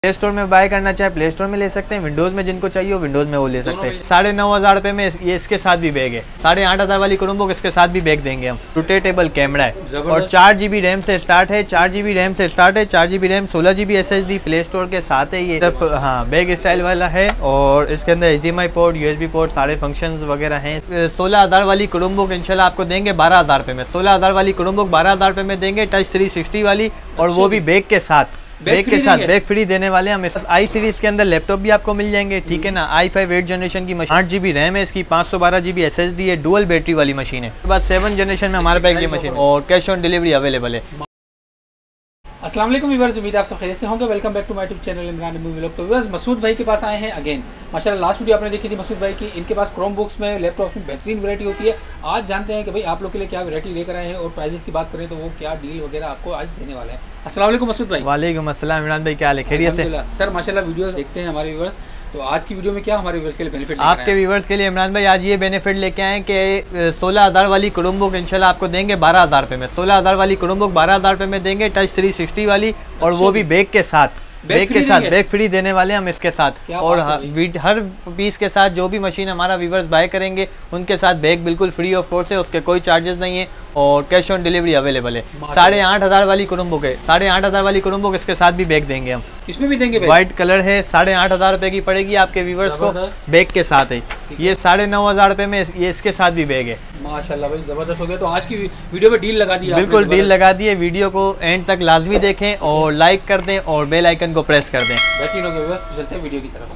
Play store में bye करना चाहे प्ले स्टोर में ले सकते हैं, विंडोज में जिनको चाहिए वो विंडोज में वो ले सकते हैं। 9,500 रुपए में ये इसके साथ भी बैग है। 8,500 वाली क्रोमबुक इसके साथ भी बैग देंगे हम। रोटेटेबल कैमरा है और 4 GB रैम से स्टार्ट है। 4 GB रैम से स्टार्ट है, 4 GB RAM, 16 GB SSD play store के साथ है। ये हाँ बैग स्टाइल वाला है और इसके अंदर HDMI पोर्ट, USB पोर्ट, सारे फंक्शन वगैरह हैं। 16,000 वाली क्रोमबुक इंशाल्लाह आपको देंगे 12,000 रुपए में। 16,000 वाली क्रोमबुक 12,000 रुपए में देंगे, टच 360 वाली, और वो भी बैग के साथ। बैग के साथ बैग फ्री देने वाले हम। आई सीरीज के अंदर लैपटॉप भी आपको मिल जाएंगे, ठीक है ना। i5 8 जनरेशन की मशीन, 8 GB रैम है इसकी, 512 GB SSD है, डुअल बैटरी वाली मशीन है। उसके बाद 7 जनरेशन में हमारे पास ये मशीन और कैश ऑन डिलीवरी अवेलेबल है। अस्सलाम वालेकुम व्यूअर्स, उम्मीद है आप सब खैरियत से होंगे। Welcome back to my YouTube channel Imran movie vlog. तो व्यूअर्स मसूद भाई के पास आए हैं अगेन। माशाल्लाह लास्ट वीडियो आपने देखी थी मसूद भाई की। इनके पास क्रोम बुक्स में, लैपटॉप में बेहतरीन वैरायटी होती है। आज जानते हैं कि भाई आप लोग के लिए क्या वैरायटी लेकर आए हैं और प्राइजेस की बात करें तो वो क्या डील वगैरह आपको आज देने वाले हैं। अस्सलाम वालेकुम मसूद भाई। वालेकुम अस्सलाम इमरान भाई, क्या हाल है? खैरियत से? सर माशाल्लाह वीडियो देखते हैं हमारे व्यूअर्स। तो आज की वीडियो में क्या हमारे व्यूअर्स के लिए बेनिफिट आपके व्यूअर्स के लिए इमरान भाई आज ये बेनिफिट लेके आए कि 16,000 वाली क्रोमबुक इंशाल्लाह आपको देंगे 12,000 रुपए में। 16,000 वाली क्रोमबुक 12,000 रुपए में देंगे, टच 360 वाली, और वो भी बैग के साथ। बैग के साथ बैग फ्री देने वाले हम इसके साथ। और हर पीस के साथ जो भी मशीन हमारा व्यूअर्स बाय करेंगे उनके साथ बैग बिल्कुल फ्री ऑफ कॉस्ट है, उसके कोई चार्जेस नहीं है और कैश ऑन डिलीवरी अवेलेबल है। 8,500 वाली क्रोमबुक है। 8,500 वाली क्रोमबुक इसके साथ भी बैग देंगे हम। इसमें भी देंगे। व्हाइट कलर है, 8,500 रुपए की पड़ेगी आपके व्यूअर्स को, बैग के साथ है। ये 9,500 रुपए में ये इसके साथ भी बैग है। माशाल्लाह भाई जबरदस्त हो गया। तो आज की वीडियो में डील लगा दी, बिल्कुल डील लगा दी है। वीडियो को एंड तक लाजमी देखें और लाइक कर दें और बेल आइकन को प्रेस कर दें। बेहतरीन हो गया। चलते हैं वीडियो की तरफ।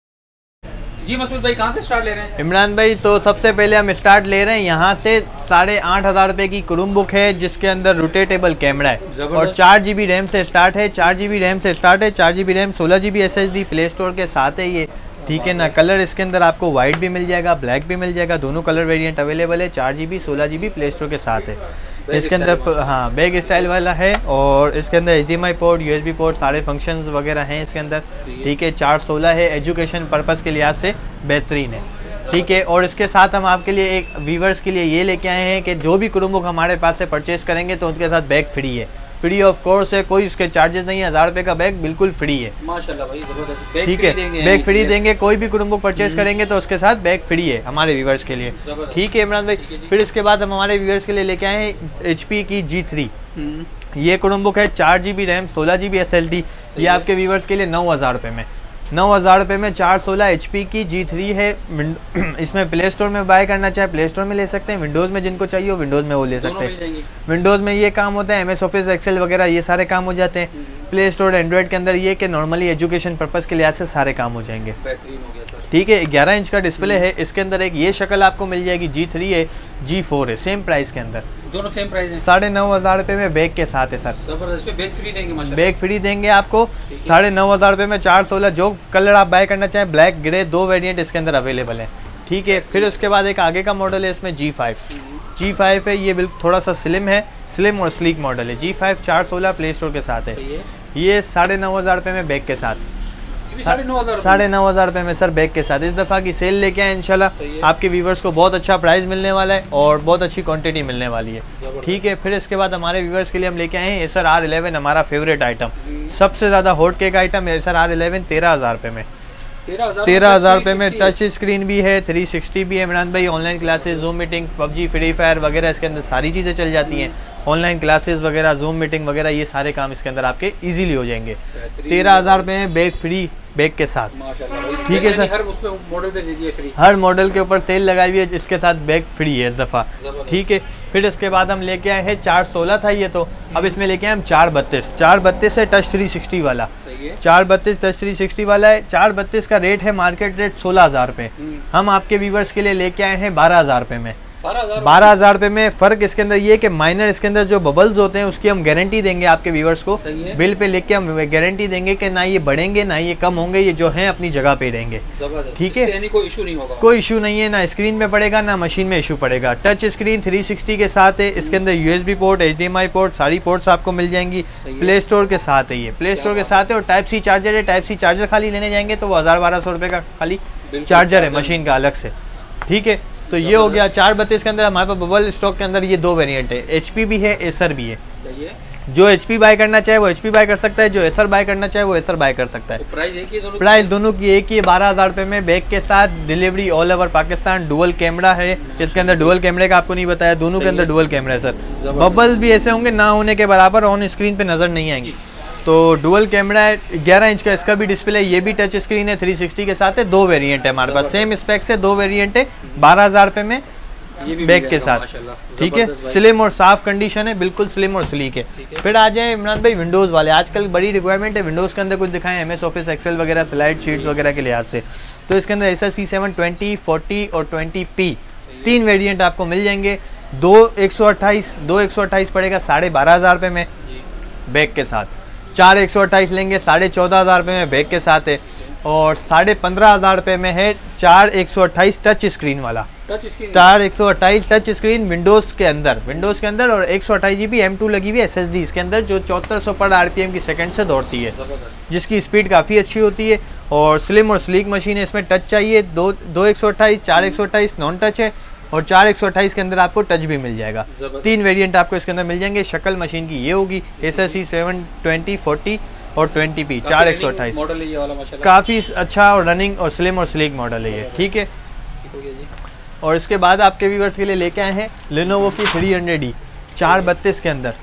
जी मसूद भाई कहाँ से स्टार्ट ले रहे हैं? इमरान भाई तो सबसे पहले हम स्टार्ट ले रहे हैं यहाँ से। 8,500 रुपए की क्रोमबुक है जिसके अंदर रोटेटेबल कैमरा है और 4 GB रैम से स्टार्ट है। 4 GB रैम से स्टार्ट है, 4 GB RAM, 16 GB SSD play store के साथ है ये, ठीक है ना। कलर इसके अंदर आपको वाइट भी मिल जाएगा, ब्लैक भी मिल जाएगा, दोनों कलर वेरिएंट अवेलेबल है। 4 GB 16 GB प्ले स्टोर के साथ है। इसके अंदर हाँ बैग स्टाइल वाला है और इसके अंदर HDMI पोर्ट, USB पोर्ट, सारे फंक्शंस वगैरह हैं इसके अंदर, ठीक है। 416 है, एजुकेशन पर्पज़ के लिहाज से बेहतरीन है, ठीक है। और इसके साथ हम आपके लिए एक व्यूअर्स के लिए ये लेके आए हैं कि जो भी क्रोमबुक हमारे पास से परचेस करेंगे तो उनके साथ बैग फ्री है, फ्री ऑफ कोर्स है, कोई उसके चार्जेस नहीं है। 1,000 रुपए का बैग बिल्कुल फ्री है। माशाल्लाह भाई जबरदस्त। ठीक है, बैग फ्री देंगे। कोई भी क्रोमबुक परचेस करेंगे तो उसके साथ बैग फ्री है हमारे व्यूअर्स के लिए, ठीक है इमरान भाई। फिर इसके बाद हम हमारे व्यूअर्स के लिए लेके आए हैं HP की G3। ये क्रोमबुक है 4 GB रैम, 16 GB SSD। ये आपके व्यूअर्स के लिए 9,000 रुपए में। 9,000 रुपए में 416 HP की G3 है। इसमें प्ले स्टोर में बाय करना चाहे प्ले स्टोर में ले सकते हैं, विंडोज़ में जिनको चाहिए वो विंडोज़ में वो ले सकते हैं। विंडोज़ में ये काम होता है, MS ऑफिस, एक्सेल वगैरह ये सारे काम हो जाते हैं। प्ले स्टोर एंड्रॉयड के अंदर ये कि नॉर्मली एजुकेशन पर्पज़ के लिहाज से सारे काम हो जाएंगे, ठीक है। 11 इंच का डिस्प्ले है इसके अंदर। एक ये शक्ल आपको मिल जाएगी, G3 है, G4 है, सेम प्राइस के अंदर, दोनों सेम प्राइस है। 9,500 रुपए में बैग के साथ है सर। बैग फ्री देंगे माशाल्लाह। बैग फ्री देंगे आपको 9,500 रुपए में। 416 जो कलर आप बाय करना चाहें, ब्लैक ग्रे, 2 वेरिएंट इसके अंदर अवेलेबल है, ठीक है। फिर उसके बाद एक आगे का मॉडल है इसमें G5 है। ये बिल्कुल थोड़ा सा स्लिम है, स्लिम और स्लीक मॉडल है। G5 416 प्ले स्टोर के साथ है। ये 9,500 रुपए में बैग के साथ। 9,500 रुपए में सर बैग के साथ। इस दफ़ा की सेल लेके आए इंशाल्लाह, आपके व्यूवर्स को बहुत अच्छा प्राइस मिलने वाला है और बहुत अच्छी क्वांटिटी मिलने वाली है, ठीक है। फिर इसके बाद हमारे व्यूवर्स के लिए हम लेके आए हैं एसर R11, हमारा फेवरेट आइटम, सबसे ज़्यादा hot cake item Acer R11। 13,000 रुपए में। 13,000 रुपए में टच स्क्रीन भी है, 360 भी है इमरान भाई। Online classes, zoom meeting, PUBG, free fire वगैरह इसके अंदर सारी चीज़ें चल जाती हैं। ऑनलाइन क्लासेस वगैरह, जूम मीटिंग वगैरह ये सारे काम इसके अंदर आपके इजीली हो जाएंगे। 13,000 रुपए में बैग फ्री, बैग के साथ, ठीक है सर। हर मॉडल के ऊपर सेल लगाई हुई है, इसके साथ बैग फ्री है इस दफ़ा, ठीक है। फिर इसके बाद हम लेके आए हैं 416 था ये, तो अब इसमें लेके आए हम 432 है, टच 360 वाला। 432 टच 360 वाला है। 432 का रेट है, मार्केट रेट 16,000 रुपये। हम आपके व्यूवर्स के लिए लेके आए हैं 12,000 रुपये में। 12,000 रुपये में। फ़र्क इसके अंदर ये कि माइनर इसके अंदर जो बबल्स होते हैं उसकी हम गारंटी देंगे आपके व्यूवर्स को, बिल पे लेके हम गारंटी देंगे कि ना ये बढ़ेंगे ना ये कम होंगे, ये जो हैं अपनी जगह पे रहेंगे, ठीक है। कोई इशू नहीं होगा, कोई इशू नहीं है, ना स्क्रीन में पड़ेगा ना मशीन में इशू पड़ेगा। टच स्क्रीन 360 के साथ है। इसके अंदर USB पोर्ट, HDMI पोर्ट, सारी पोर्ट्स आपको मिल जाएंगी। प्ले स्टोर के साथ है, ये प्ले स्टोर के साथ है। और टाइप C चार्जर है। टाइप C चार्जर खाली लेने जाएंगे तो वो 1,000-1,200 रुपये का खाली चार्जर है मशीन का अलग से, ठीक है। तो ये हो गया 432 के अंदर। हमारे पास बबल स्टॉक के अंदर ये 2 वेरिएंट है, HP भी है, एसर भी है। जो HP बाय करना चाहे वो HP बाय कर सकता है, जो एसर बाय करना चाहे वो एसर बाय कर सकता है। प्राइस दोनों की एक ही है, 12,000 रुपये में बैग के साथ, delivery all over Pakistan. Dual camera है इसके अंदर, डुअल कैमरे का आपको नहीं बताया, दोनों के अंदर डुअल कैमरा है सर। बबल्स भी ऐसे होंगे ना होने के बराबर, ऑन स्क्रीन पे नजर नहीं आएंगी। तो डुअल कैमरा है, 11 इंच का इसका भी डिस्प्ले, ये भी टच स्क्रीन है, 360 के साथ है। 2 वेरिएंट है हमारे पास, सेम स्पेक्स है, 2 वेरिएंट है, 12,000 रुपये में बैग के साथ। ठीक है, स्लिम और साफ कंडीशन है, बिल्कुल स्लिम और स्लीक है। फिर आ जाए इमरान भाई विंडोज़ वाले, आजकल बड़ी रिक्वायरमेंट है विंडोज़ के अंदर कुछ दिखाएं, MS ऑफिस एक्सेल वगैरह, स्लाइड शीट्स वगैरह के लिहाज से। तो इसके अंदर Acer C7 20, 40 और 20p 3 वेरिएंट आपको मिल जाएंगे। 2 128 पड़ेगा 12,500 रुपये में बैग के साथ। 4 128 लेंगे 14,500 रुपये में बैग के साथ है। और 15,500 रुपये में है 4 128 टच स्क्रीन वाला, 4 128 टच स्क्रीन विंडोज़ के अंदर और 128 GB M2 लगी हुई है SSD इसके अंदर, जो 7400 पर RPM की सेकंड से दौड़ती है, जिसकी स्पीड काफ़ी अच्छी होती है। और स्लिम और स्लीक मशीन है, इसमें टच चाहिए 2 128, 4 128 नॉन टच है, और 4 128 के अंदर आपको टच भी मिल जाएगा। 3 वेरिएंट आपको इसके अंदर मिल जाएंगे। शक्ल मशीन की ये होगी, Acer C7 20, 40 और 20p 4 128 मॉडल है ये वाला माशाल्लाह, काफ़ी अच्छा और रनिंग और स्लिम और स्लीक मॉडल है ये। ठीक है, और इसके बाद आपके व्यूअर्स के लिए लेके आए हैं Lenovo की 300E 432 के अंदर,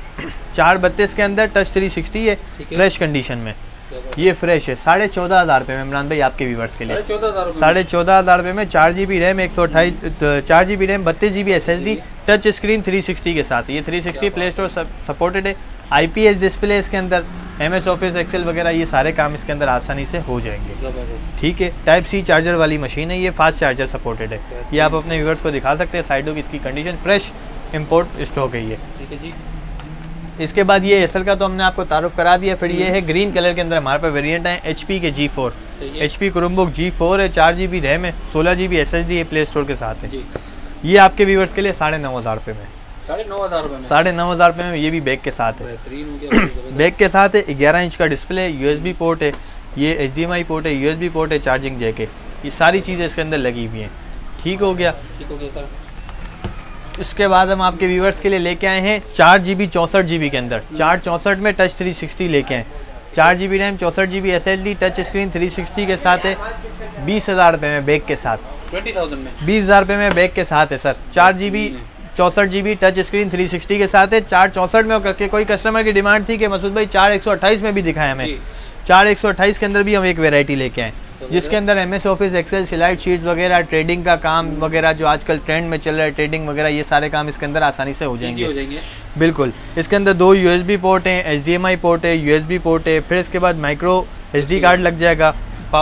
432 के अंदर टच 360 है, फ्रेश कंडीशन में, ये फ्रेश है। 14,500 रुपये में इमरान भाई आपके व्यूअर्स के लिए, 14,500 रुपये में 4 GB RAM, 4 GB RAM, 32 GB SSD, touch screen 360 के साथ। ये 360 प्ले स्टोर सपोर्टेड है, IPS डिस्प्ले इसके अंदर, MS ऑफिस एक्सेल वगैरह ये सारे काम इसके अंदर आसानी से हो जाएंगे। ठीक है, टाइप C चार्जर वाली मशीन है ये, फास्ट चार्जर सपोर्टेड है। ये आप अपने व्यूअर्स को दिखा सकते हैं, साइडों की इसकी कंडीशन फ्रेश इंपोर्ट स्टॉक है ये। ठीक है जी। इसके बाद ये Acer का तो हमने आपको तारुफ करा दिया। फिर ये है ग्रीन कलर के अंदर हमारे पास वेरिएंट है HP के G4, HP Chromebook G4 है, 4 GB रैम है, 16 GB SSD है, प्ले स्टोर के साथ है। ये आपके व्यूअर्स के लिए 9,500 रुपये में, 9,500 रुपये में ये भी बैग के साथ है। बैग के साथ है, 11 इंच का डिस्प्ले, USB पोर्ट है, ये HDMI पोर्ट है, USB पोर्ट है, चार्जिंग जैक है, ये सारी चीज़ें इसके अंदर लगी हुई हैं। ठीक हो गया सर। इसके बाद हम आपके व्यूअर्स के लिए लेके आए हैं 4 GB 64 GB के अंदर, 464 में टच 360 लेके आए, 4 GB RAM, 64 GB SSD, touch screen 360 के साथ है, 20,000 रुपये में बैग के साथ, 20,000 रुपये में बैग के साथ है sir. 4 GB 64 GB touch screen 360 के साथ है। 464 में करके कोई कस्टमर की डिमांड थी कि मसूद भाई 4 128 में भी दिखाया हमें, 4 128 के अंदर भी हम एक वेराइटी लेके आए, जिसके अंदर MS office excel, slide sheets वगैरह, ट्रेडिंग का काम वगैरह जो आजकल ट्रेंड में चल रहा है, ट्रेडिंग वगैरह, ये सारे काम इसके अंदर आसानी से हो जाएंगे। बिल्कुल। इसके अंदर 2 USB पोर्ट हैं, HDMI पोर्ट है, USB पोर्ट है, फिर इसके बाद माइक्रो SD कार्ड लग जाएगा,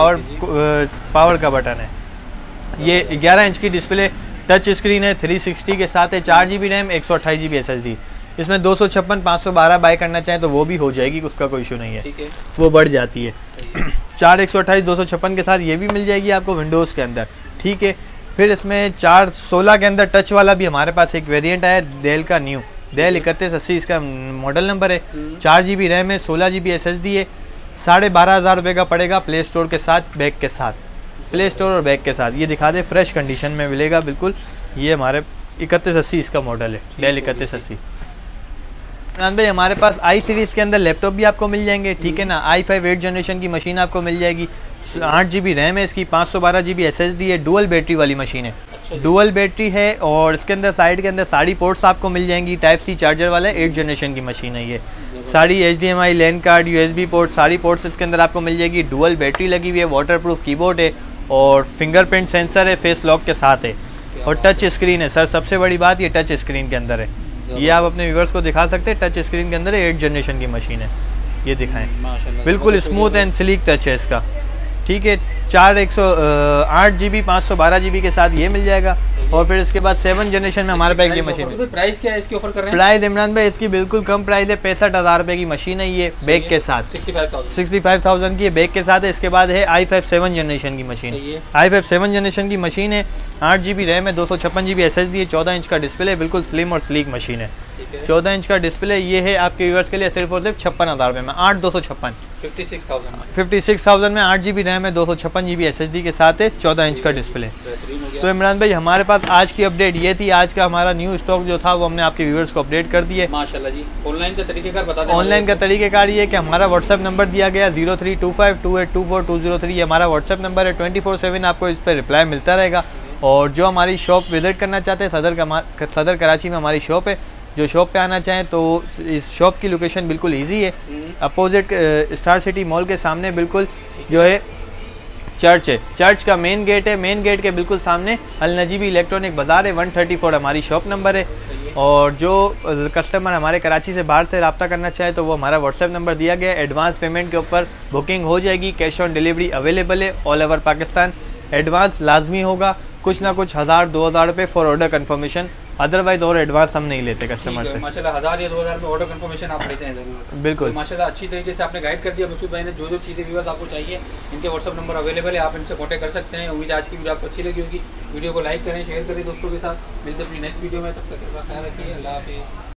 पावर का बटन है, ये 11 इंच की डिस्प्ले, टच स्क्रीन है, 360 के साथ है, 4 GB रैम, 128 GB SSD। इसमें 256 512 बाय करना चाहें तो वो भी हो जाएगी, उसका कोई इशू नहीं है, वो बढ़ जाती है। 4 128 256 के साथ ये भी मिल जाएगी आपको विंडोज़ के अंदर। ठीक है, फिर इसमें 416 के अंदर टच वाला भी हमारे पास एक वेरिएंट आया, डेल का न्यू, डेल 3180 इसका मॉडल नंबर है, 4 GB रैम है, 16 GB SSD है, 12,500 रुपये का पड़ेगा प्ले स्टोर के साथ, बैग के साथ, प्ले स्टोर और बैग के साथ। ये दिखा दे, फ्रेश कंडीशन में मिलेगा बिल्कुल। ये हमारे 3180 इसका मॉडल है, डेल 3180। भाई हमारे पास i सीरीज़ के अंदर लैपटॉप भी आपको मिल जाएंगे। ठीक है ना, i5 8 जनरेशन की मशीन आपको मिल जाएगी, 8 GB रैम है इसकी, 512 GB SSD है, डुअल बैटरी वाली मशीन है, डुअल बैटरी है। और इसके अंदर साइड के अंदर सारी पोर्ट्स आपको मिल जाएंगी, टाइप C चार्जर वाला 8 जनरेशन की मशीन है ये, सारी HDMI, LAN card, USB port, सारी पोर्ट्स इसके अंदर आपको मिल जाएगी। डुअल बैटरी लगी हुई है, वाटरप्रूफ कीबोर्ड है, और फिंगरप्रिंट सेंसर है, फेस लॉक के साथ है, और टच स्क्रीन है सर। सबसे बड़ी बात ये टच स्क्रीन के अंदर है, ये आप अपने व्यूअर्स को दिखा सकते हैं, टच स्क्रीन के अंदर 8 जनरेशन की मशीन है, ये दिखाएं, बिल्कुल स्मूथ एंड स्लीक टच है इसका। ठीक है, 8 GB 512 GB के साथ ये मिल जाएगा। और फिर इसके बाद 7 जनरेशन में हमारे पास ये मशीन है। प्राइस क्या है इसकी ऑफर कर रहे हैं? प्राइस इमरान भाई इसकी बिल्कुल कम प्राइस है, 65,000 रुपये की मशीन है ये, बैग के साथ 65,000 की बैग के साथ है। इसके बाद है i5 7 जनरेशन की मशीन, i5 7 जनरेशन की मशीन है, 8 GB रैम है, 256 GB SSD है, 14 इंच का डिस्प्ले, बिल्कुल स्लिम और स्लीक मशीन है। 14 इंच का डिस्प्ले ये है आपके व्यूअर्स के लिए सिर्फ और सिर्फ 56,000 रुपये में, 8,256 56,000 में 8 GB रैम है, 256 GB SSD के साथ है, 14 इंच का डिस्प्ले। तो इमरान भाई हमारे पास आज की अपडेट ये थी, आज का हमारा न्यू स्टॉक जो था वो हमने आपके व्यूअर्स को अपडेट कर दिए माशाल्लाह जी। ऑनलाइन का तरीकेकार बता दें। ऑनलाइन का तरीकेकार ये है कि हमारा व्हाट्सएप नंबर दिया गया 03252824 ये हमारा व्हाट्सएप नंबर है। 24/7 आपको इस पर रिप्लाई मिलता रहेगा। और जो हमारी शॉप विजिट करना चाहते हैं, सदर कराची में हमारी शॉप है, जो शॉप पे आना चाहें तो इस शॉप की लोकेशन बिल्कुल इजी है। अपोजिट स्टार सिटी मॉल के सामने बिल्कुल जो है चर्च है, चर्च का मेन गेट है, मेन गेट के बिल्कुल सामने अल नजीबी इलेक्ट्रॉनिक बाज़ार है, 134 हमारी शॉप नंबर है। और जो कस्टमर हमारे कराची से बाहर से रब्ता करना चाहे तो वो हमारा व्हाट्सएप नंबर दिया गया है। एडवांस पेमेंट के ऊपर बुकिंग हो जाएगी, कैश ऑन डिलीवरी अवेलेबल है ऑल ओवर पाकिस्तान। एडवांस लाजमी होगा, कुछ ना कुछ 1000-2000 रुपये फॉर ऑर्डर कंफर्मेशन, अदरवाइज और एडवांस हम नहीं लेते कस्टमर से। माशाल्लाह 1000 या 2000 में ऑर्डर कंफर्मेशन आप लेते हैं जरूर। बिल्कुल तो माशाल्लाह अच्छी तरीके से आपने गाइड कर दिया मसूद भाई ने। जो चीज़ें व्यूअर्स आपको चाहिए इनके व्हाट्सअप नंबर अवेलेबल है, आप इनसे कॉन्टैक्ट कर सकते हैं। उम्मीद है आज की वीडियो आपको अच्छी लगी होगी। वीडियो को लाइक करें, शेयर करें दोस्तों के साथ। मिलते हैं अपनी नेक्स्ट वीडियो में, तब तक ख्याल रखिए। अल्लाह हाफिज़।